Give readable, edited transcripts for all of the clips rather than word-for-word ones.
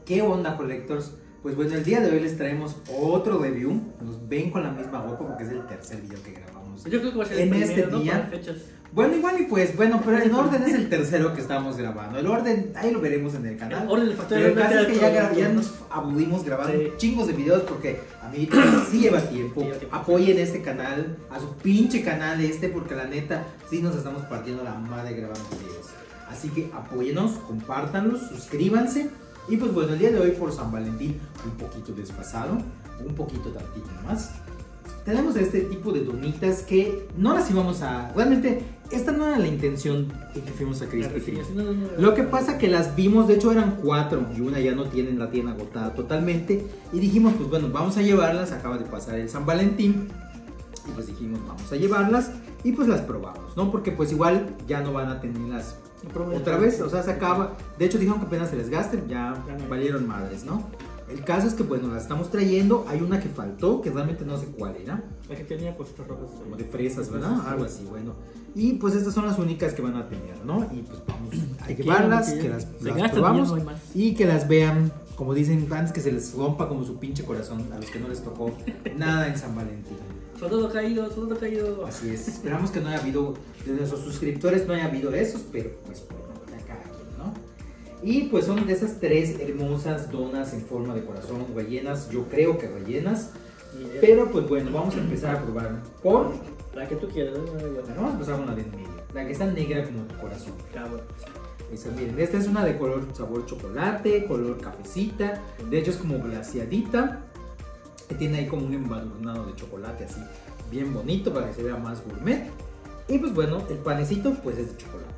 ¿Qué onda, Collectors? Pues bueno, el día de hoy les traemos otro review. Nos ven con la misma boca porque es el tercer video que grabamos. Yo creo que va a ser en el este primero, ¿no? día. Por las fechas. Bueno, igual y pues, bueno, pero en orden es el tercero que estamos grabando. El orden, ahí lo veremos en el canal. El orden del factor Pero el caso es que ya producto. nos aburrimos grabando Sí. chingos de videos porque, amiguitos, sí lleva tiempo. Sí lleva tiempo. Apoyen este canal, a su pinche canal porque la neta, sí nos estamos partiendo la madre grabando videos. Así que apóyenos, compártanlos, suscríbanse. Y pues bueno, el día de hoy por San Valentín, un poquito desfasado, un poquito tantito más. Tenemos este tipo de donitas que no las íbamos a... Realmente, esta no era la intención de que fuimos a Krispy Kreme. Lo que pasa que las vimos, de hecho eran 4 y una ya no tienen la tienda agotada totalmente. Y dijimos, pues bueno, vamos a llevarlas, acaba de pasar el San Valentín. Y pues dijimos, vamos a llevarlas y pues las probamos, ¿no? Porque pues igual ya no van a tenerlas otra vez, o sea, se acaba. De hecho dijeron que apenas se les gasten, ya no. valieron madres, ¿no? El caso es que bueno, las estamos trayendo. Hay una que faltó, que realmente no sé cuál era. La que tenía cositas rojas. Como de fresas, ¿verdad? Algo así, bueno. Y pues estas son las únicas que van a tener, ¿no? Y pues vamos a llevarlas, que las probamos no hay más. y que las vean, como dicen antes, que se les rompa como su pinche corazón a los que no les tocó nada en San Valentín. Soldado caído, soldado caído. Así es, esperamos que no haya habido, de nuestros suscriptores no haya habido esos, pero pues bueno, ya cada quien, ¿no? Y pues son de esas 3 hermosas donas en forma de corazón, rellenas, yo creo que rellenas. Pero pues bueno, vamos a empezar a probar por... La que tú quieras, ¿no? Bueno, vamos a empezar con la de en medio, la que está negra como tu corazón. Cabrón. Esa, miren, esta es una de color sabor chocolate, color cafecita, de hecho es como glaseadita, que tiene ahí como un embadurnado de chocolate así, bien bonito para que se vea más gourmet. Y pues bueno, el panecito pues es de chocolate.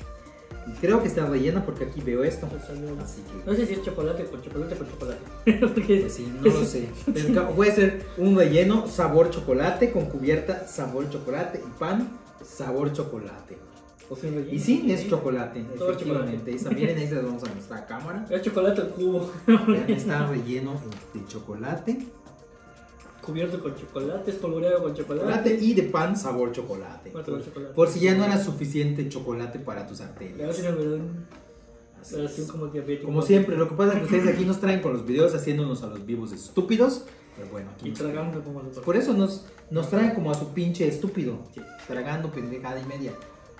Y creo que está rellena porque aquí veo esto. Así que... No sé si es chocolate con chocolate con chocolate. Pues sí, no lo sé. Pero puede ser un relleno sabor chocolate con cubierta sabor chocolate y pan sabor chocolate. Y sí, es chocolate, Todo efectivamente. Esa, miren, ahí se las vamos a mostrar a cámara. Es chocolate al cubo. Vean, está relleno de chocolate. Cubierto con chocolate, espolvoreado con chocolate. Chocolate y de pan sabor chocolate. Chocolate. Por si ya no era suficiente chocolate para tus Le arterias. hacen Así una es. como diabético. Como siempre, lo que pasa es que ustedes aquí nos traen con los videos haciéndonos a los vivos estúpidos. Pero bueno, aquí Y nos tragando como los por eso nos traen como a su pinche estúpido. Sí, tragando pendejada y media.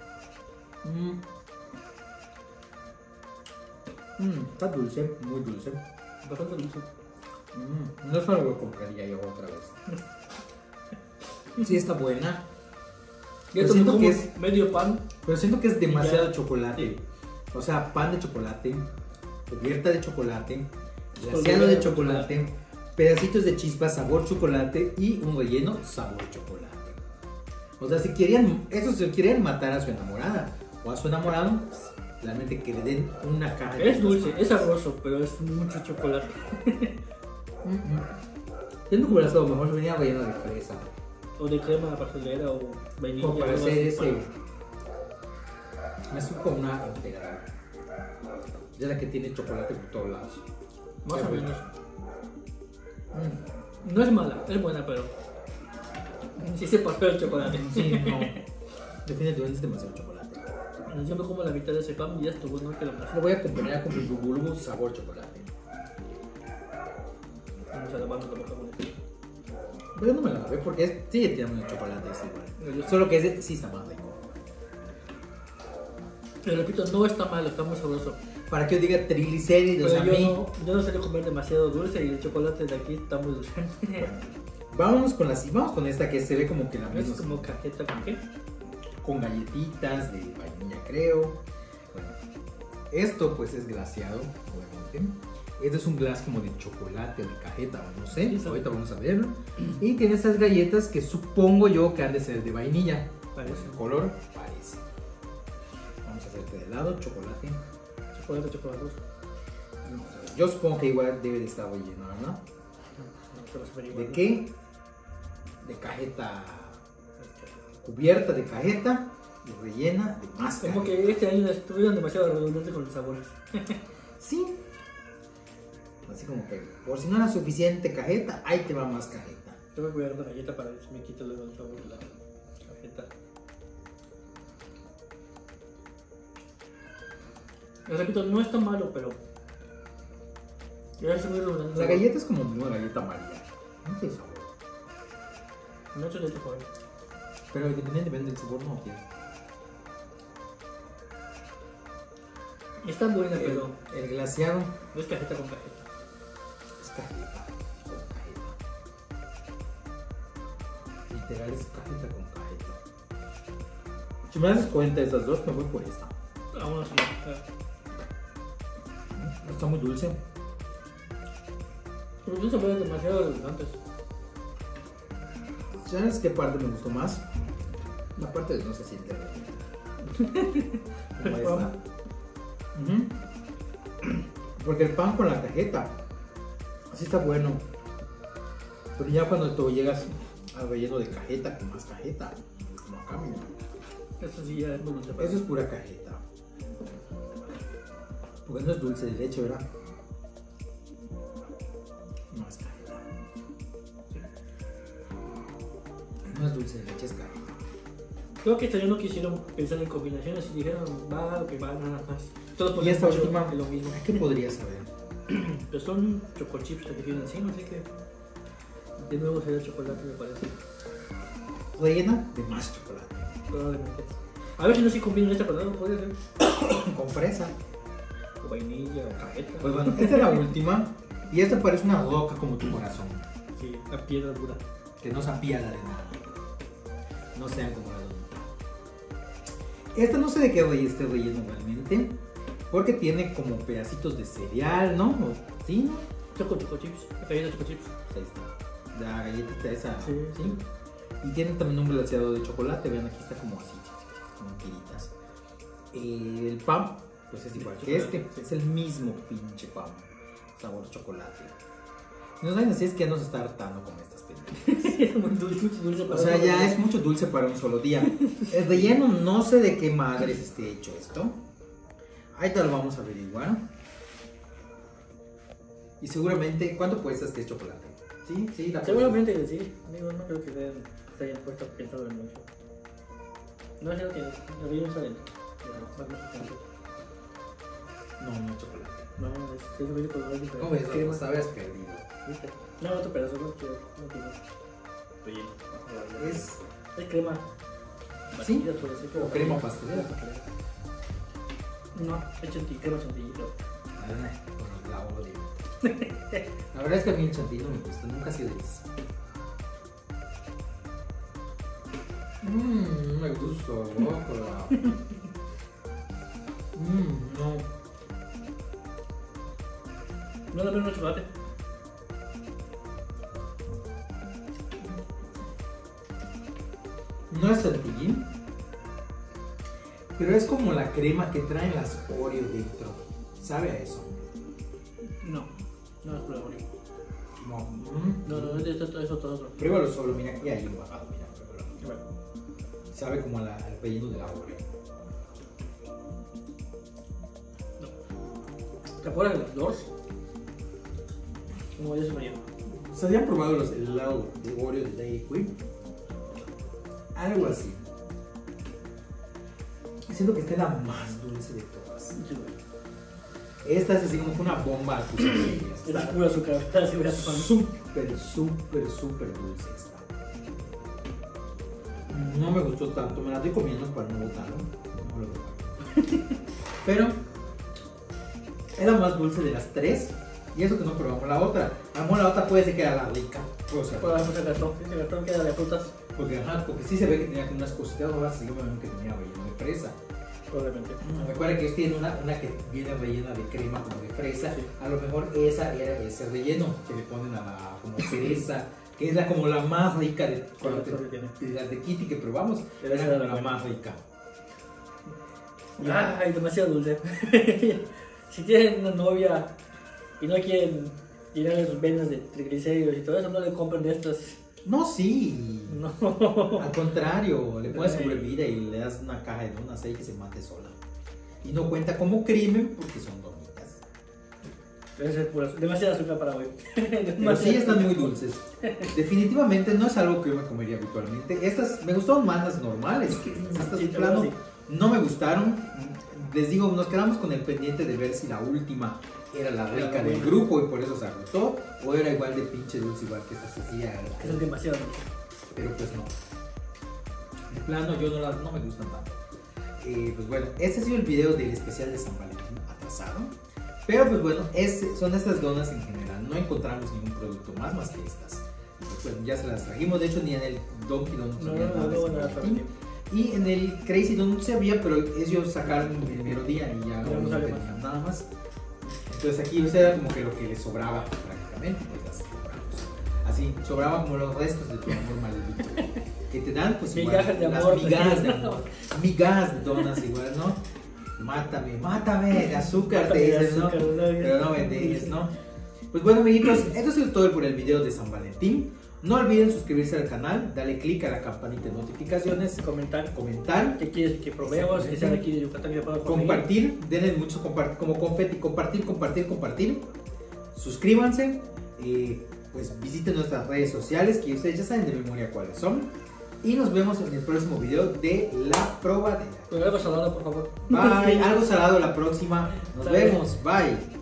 Está dulce, muy dulce. Bastante dulce. No es algo que compraría yo otra vez. Sí, está buena. Ya Pero siento como que es, medio pan. pero siento que es demasiado Ya. chocolate. Sí. O sea, pan de chocolate, cubierta de chocolate, glaseado Espolvoreado de de chocolate, pedacitos de chispa sabor chocolate y un relleno sabor chocolate. O sea, si querían matar a su enamorada o a su enamorado, pues, realmente que le den una caja de Es dulce, cosas. es sabroso, pero es mucho chocolate. Siento que hubiera estado mejor si venía relleno de fresa. O de crema pastelera o vainilla. Como para algo hacer así, ese. Me supo como una integral. Ya la que tiene chocolate por todos lados. Más o Qué menos. Mm. No es mala, es buena, pero sí se pasó el chocolate. Sí, no. Definitivamente es demasiado chocolate. Yo me como la mitad de ese pan y ya estuvo, no quiero más. Lo voy a acompañar con mi bulbo sabor chocolate. Vamos a lavarnos la boca con esto. Pero no me la lavé porque sigue tirando chocolate. Es igual. Solo que ese sí está más rico. Pero repito, no está malo, está muy sabroso. Para que yo diga triglicéridos Pero a mí. yo no sé comer demasiado dulce y el chocolate de aquí está muy dulce. Vamos con esta que se ve como que la Es misma. como cajeta con qué. Con galletitas de vainilla, creo. Bueno, esto pues es glaseado, obviamente. Este es un glass como de chocolate o de cajeta, o no sé. Sí, sí. Ahorita vamos a verlo. Y tiene estas galletas que supongo yo que han de ser de vainilla. Parece. El color parece. Vamos a hacerte de lado, chocolate. Chocolate, chocolate. Vamos a ver. Yo supongo que igual debe de estar relleno, ¿verdad? ¿De qué? De cajeta. Cubierta de cajeta y rellena de más Como cajeta. que este año estuvieron demasiado redundantes con los sabores. Sí. Así como que, por si no era suficiente cajeta, ahí te va más cajeta. Tengo que cuidar la galleta para ver si me quito luego el sabor de la cajeta. Les repito, no está malo, pero Ya es muy redundante. La galleta es como una galleta amarilla. No sé sabor. No es de este joven. Pero independientemente del sabor, no tiene. Está buena, pero El glaseado no es cajeta con cajeta. es cajeta con cajeta. Literal es cajeta con cajeta. Si me das cuenta de esas dos, me voy por esta. Aún así. Está muy dulce. Pero tú sabores demasiado redundantes. ¿Sabes qué parte me gustó más? La parte de no se siente como esta. Porque el pan con la cajeta así está bueno. Pero ya cuando tú llegas al relleno de cajeta con más cajeta, no cambia. Eso sí ya es muy dulce. Eso es pura cajeta. Porque no es dulce de leche, ¿verdad? No es cajeta. No es dulce de leche, es cajeta. Creo que este año no quisieron pensar en combinaciones y dijeron, va, que va, nada más. Todo Y poner esta mucho última, de lo mismo. ¿qué podría saber? Pero son chocochips que tienen encima, así que de nuevo será chocolate, me parece. Rellena de más chocolate. Probablemente. A ver si no se combinan esta con algo, podría ser. Con fresa. O vainilla, o cajeta. Pues bueno, esta es la última. Y esta parece una roca como tu corazón. Sí, la piedra dura. Que no se apiada de nada. No sean como la donita. Esta no sé de qué esté relleno realmente. Porque tiene como pedacitos de cereal, ¿no? ¿Sí? ¿No? Chocochips, la galleta chocochips. Ahí está. La galletita esa. Sí. Y tiene también un glaseado de chocolate. Vean, aquí está como así, como tiritas. El pan, pues es igual que este. Es el mismo pinche pan. Sabor chocolate. No saben si es que ya nos está hartando con estas pendejas. Es muy dulce para O sea, ya es mucho dulce para un solo día. El relleno, no sé de qué madres esté hecho esto. Ahí te lo vamos a averiguar. Y seguramente, ¿cuánto cuesta este chocolate? Sí, la seguramente que sí. Digo, no creo que se hayan puesto a pensar en mucho. No es lo que el relleno está dentro. No es chocolate. No, es el relleno con diferente. ¿Cómo ves? Crema. Lo sabes perdido. ¿Viste? No, otro pedazo, no tiene relleno. Es crema. ¿Sí? Batida, por decir, O crema pastelera. No, es crema chantilly. Ay, bueno, la odio. La verdad es que a mí el chantilly no me gusta, nunca ha sido de eso. No me gusta, guácala. No. No le veo chocolate. No es chantilly, pero es como la crema que traen las Oreo dentro. ¿Sabe a eso? No es pura Oreo. No. No, eso todo otro. Pruébalo solo, mira, aquí hay un bajado, mira, pruébalo. Bueno, Sabe como al relleno de la Oreo. ¿te acuerdas de las Doors? Como ya se relleno. ¿Se habían probado los helados de Oreo de Dairy Queen? Algo así. Siento que esta es la más dulce de todas. Sí, güey. Esta es así como que una bomba a tus orejas. Es pura azúcar, así voy a Súper dulce esta. No me gustó tanto, me la estoy comiendo para no botarlo. No lo botaron. Pero es la más dulce de las tres. Y eso que no probamos la otra. A lo mejor la otra puede ser que era la rica. O sea, Para mucho cartón, ese cartón queda de frutas. porque sí se ve que tenía como unas cositas, ahora sí que tenía relleno de fresa. Probablemente. Recuerda que ellos tienen una que viene rellena de crema como de fresa. Sí. A lo mejor esa era ese relleno que le ponen a la como cereza, que es como la más rica de las de Kitty que probamos. Pero Era esa era como la la buena. más rica. Ay, demasiado dulce. Si tienen una novia y no quieren llenarle sus venas de triglicéridos y todo eso, no le compren de estas. No, sí. No. Al contrario, le pones sobrevida y le das una caja de donas ahí que se mate sola. Y no cuenta como crimen porque son donitas. Debe ser pura azúcar. Demasiada azúcar para hoy. Pero sí están muy dulces. Definitivamente no es algo que yo me comería habitualmente. Estas me gustaron más las normales. Estas Sí, de plano sí. no me gustaron. Les digo, nos quedamos con el pendiente de ver si la última era la rica del grupo y por eso se agotó, o era igual de pinche dulce igual que esta Cecilia. Que son demasiado dulces. Pero pues no. De plano yo no me gustan tanto. Pues bueno, este ha sido el video del especial de San Valentín atrasado. Pero pues bueno, son estas donas en general. No encontramos ningún producto más que estas. Pues bueno, ya se las trajimos. De hecho, ni en el Donkey Donuts había nada de San Valentín. Y en el Crazy Donut se había, pero ellos sacaron el mero día y ya no tenían nada más. Entonces aquí era como que lo que les sobraba prácticamente, pues las compramos. Así, sobraba como los restos de tu amor maldito. Que te dan pues igual, migajas de amor, las migajas de amor, migajas de donas igual, ¿no? Mátame de azúcar, te dicen, ¿no? Pero no vendes, ¿no? Pues bueno, amiguitos, esto ha sido todo por el video de San Valentín. No olviden suscribirse al canal, darle click a la campanita de notificaciones, comentar qué quieres que probemos, que sea de aquí de Yucatán, que pueda compartir, denle mucho como confeti, compartir. Suscríbanse, pues visiten nuestras redes sociales, que ustedes ya saben de memoria cuáles son. Y nos vemos en el próximo video de la probadera. Con algo salado, por favor. Bye, algo salado la próxima. Nos vemos, bye.